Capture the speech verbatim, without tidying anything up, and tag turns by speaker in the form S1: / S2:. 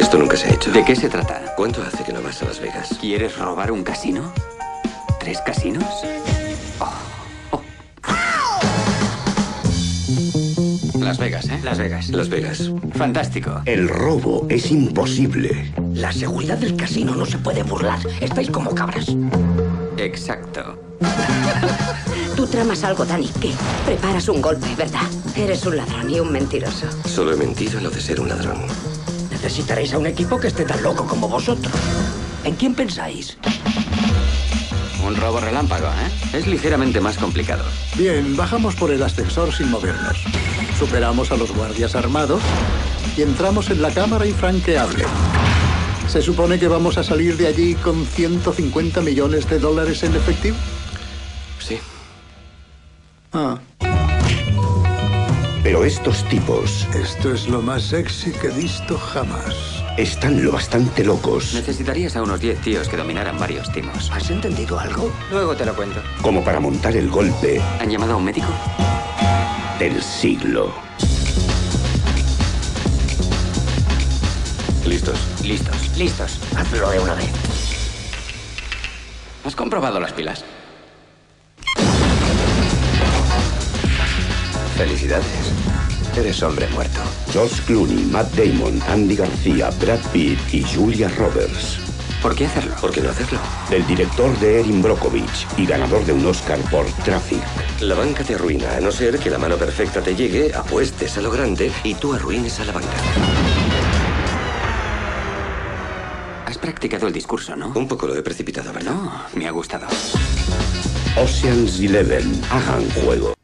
S1: Esto nunca se ha hecho.
S2: ¿De qué se trata?
S1: ¿Cuánto hace que no vas a Las Vegas?
S2: ¿Quieres robar un casino? ¿Tres casinos? Oh, oh. Las Vegas, ¿eh?
S3: Las Vegas.
S1: Las Vegas.
S2: Fantástico.
S4: El robo es imposible.
S3: La seguridad del casino no se puede burlar. Estáis como cabras.
S2: Exacto.
S5: Tú tramas algo, Danny. ¿Qué? Preparas un golpe, ¿verdad? Eres un ladrón y un mentiroso.
S1: Solo he mentido en lo de ser un ladrón.
S3: Necesitaréis a un equipo que esté tan loco como vosotros. ¿En quién pensáis?
S2: Un robo relámpago, ¿eh? Es ligeramente más complicado.
S6: Bien, bajamos por el ascensor sin movernos. Superamos a los guardias armados y entramos en la cámara infranqueable. ¿Se supone que vamos a salir de allí con ciento cincuenta millones de dólares en efectivo?
S1: Sí.
S6: Ah.
S4: Pero estos tipos
S6: Esto es lo más sexy que he visto jamás.
S4: están lo bastante locos
S2: Necesitarías a unos diez tíos que dominaran varios timos.
S3: ¿Has entendido algo?
S2: Luego te lo cuento.
S4: como para montar el golpe
S2: ¿Han llamado a un médico?
S4: del siglo.
S1: ¿Listos?
S2: Listos. Listos.
S3: Hazlo de una vez.
S2: ¿Has comprobado las pilas?
S1: Felicidades. Eres hombre muerto.
S4: George Clooney, Matt Damon, Andy García, Brad Pitt y Julia Roberts.
S2: ¿Por qué hacerlo?
S1: ¿Por qué no hacerlo?
S4: Del director de Erin Brockovich y ganador de un Oscar por Traffic.
S1: La banca te arruina, a no ser que la mano perfecta te llegue, apuestes a lo grande y tú arruines a la banca.
S2: Has practicado el discurso, ¿no?
S1: Un poco lo he precipitado, ¿verdad?
S2: No, me ha gustado.
S4: Ocean's Eleven. Hagan juego.